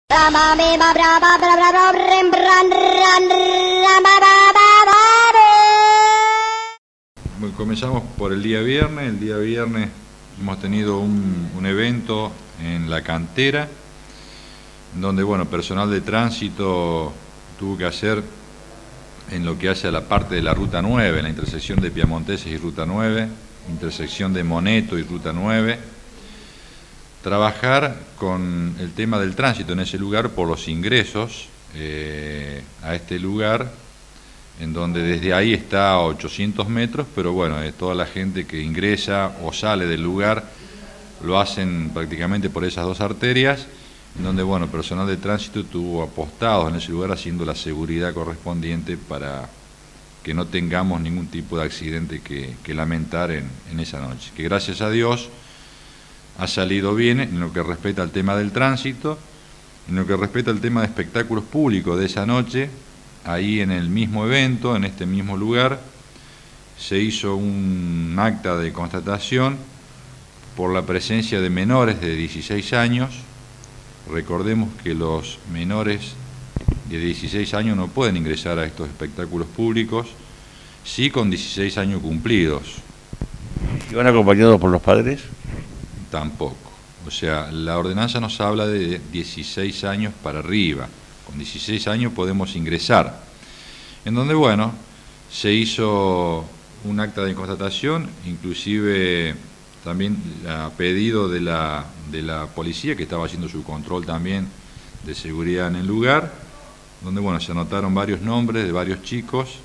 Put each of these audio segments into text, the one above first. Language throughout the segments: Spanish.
Comenzamos por el día viernes. El día viernes hemos tenido un evento en la cantera, donde personal de tránsito tuvo que hacer en lo que hace a la parte de la Ruta 9, en la intersección de Piamonteses y Ruta 9, intersección de Moneto y Ruta 9, trabajar con el tema del tránsito en ese lugar por los ingresos a este lugar, en donde desde ahí está a 800 metros, pero toda la gente que ingresa o sale del lugar lo hacen prácticamente por esas dos arterias, en donde personal de tránsito estuvo apostado en ese lugar haciendo la seguridad correspondiente para que no tengamos ningún tipo de accidente que lamentar en esa noche, que gracias a Dios ha salido bien en lo que respecta al tema del tránsito. En lo que respecta al tema de espectáculos públicos de esa noche, ahí en el mismo evento, en este mismo lugar, se hizo un acta de constatación por la presencia de menores de 16 años. Recordemos que los menores de 16 años no pueden ingresar a estos espectáculos públicos, sí con 16 años cumplidos. ¿Y van acompañados por los padres? Tampoco. O sea, la ordenanza nos habla de 16 años para arriba. Con 16 años podemos ingresar. En donde, se hizo un acta de constatación, inclusive también a pedido de la policía, que estaba haciendo su control también de seguridad en el lugar, donde, se anotaron varios nombres de varios chicos,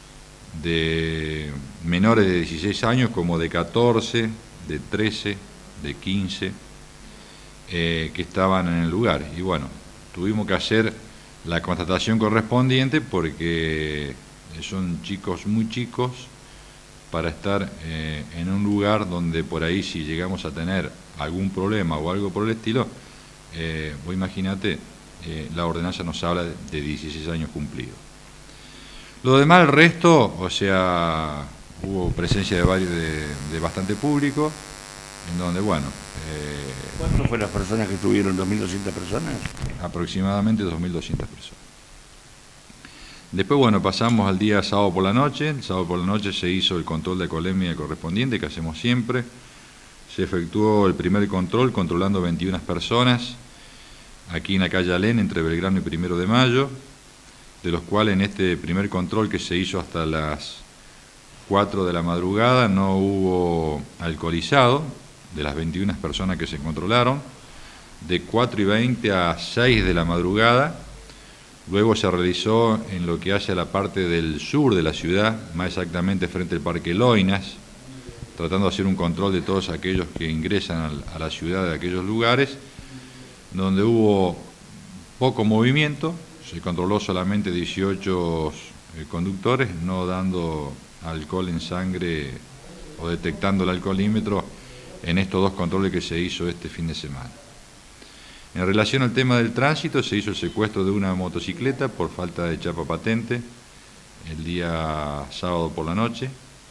de menores de 16 años, como de 14, de 13, de 15, que estaban en el lugar. Y tuvimos que hacer la constatación correspondiente porque son chicos muy chicos para estar en un lugar donde por ahí, si llegamos a tener algún problema o algo por el estilo, vos imagínate, la ordenanza nos habla de 16 años cumplidos. Lo demás, el resto, o sea, hubo presencia de bastante público, en donde, ¿Cuántas fueron las personas que estuvieron? ¿2.200 personas? Aproximadamente 2.200 personas. Después, pasamos al día sábado por la noche. El sábado por la noche se hizo el control de alcoholemia correspondiente, que hacemos siempre. Se efectuó el primer control, controlando 21 personas, aquí en la calle Alén, entre Belgrano y 1 de Mayo, de los cuales en este primer control, que se hizo hasta las 4 de la madrugada, no hubo alcoholizado. De las 21 personas que se controlaron, de 4:20 a 6 de la madrugada. Luego se realizó en lo que hace a la parte del sur de la ciudad, más exactamente frente al Parque Loinas, tratando de hacer un control de todos aquellos que ingresan a la ciudad de aquellos lugares, donde hubo poco movimiento. Se controló solamente 18 conductores, no dando alcohol en sangre o detectando el alcoholímetro en estos dos controles que se hizo este fin de semana. En relación al tema del tránsito, se hizo el secuestro de una motocicleta por falta de chapa patente el día sábado por la noche,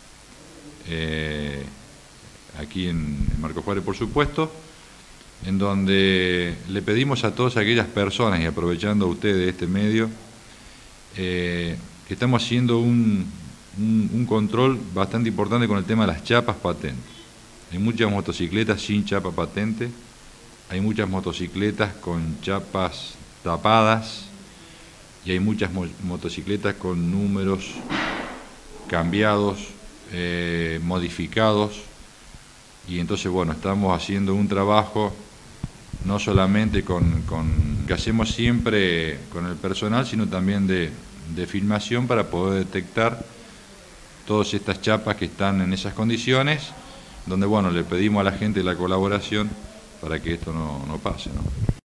aquí en Marcos Juárez, por supuesto, en donde le pedimos a todas aquellas personas, y aprovechando a ustedes este medio, que estamos haciendo un control bastante importante con el tema de las chapas patentes. Hay muchas motocicletas sin chapa patente, hay muchas motocicletas con chapas tapadas y hay muchas motocicletas con números cambiados, modificados, y entonces estamos haciendo un trabajo no solamente que hacemos siempre con el personal, sino también de filmación para poder detectar todas estas chapas que están en esas condiciones, donde le pedimos a la gente la colaboración para que esto no pase, ¿no?